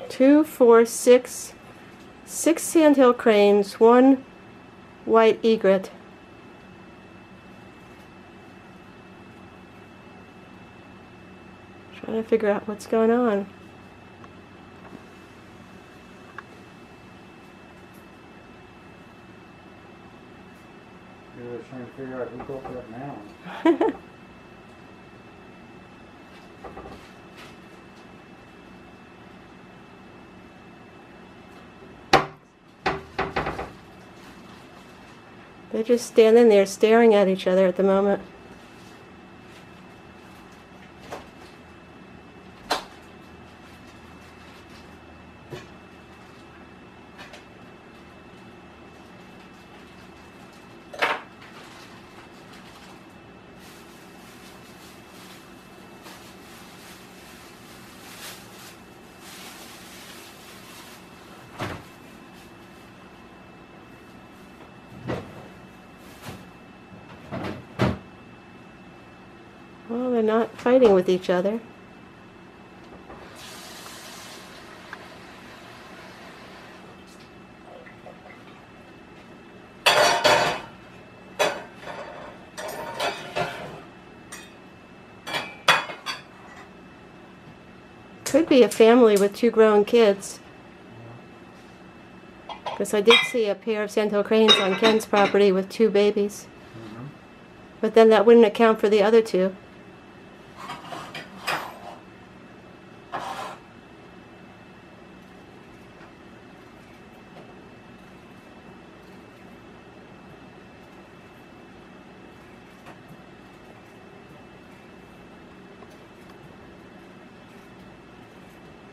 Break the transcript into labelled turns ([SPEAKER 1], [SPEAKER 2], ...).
[SPEAKER 1] 2, 4, 6. 6 sandhill cranes, 1 white egret. Trying to figure out what's going on.
[SPEAKER 2] You're trying to figure out who built that mound.
[SPEAKER 1] They're just standing there staring at each other at the moment. Well, they're not fighting with each other. Could be a family with 2 grown kids. Because I did see a pair of sandhill cranes on Ken's property with 2 babies. But then that wouldn't account for the other 2.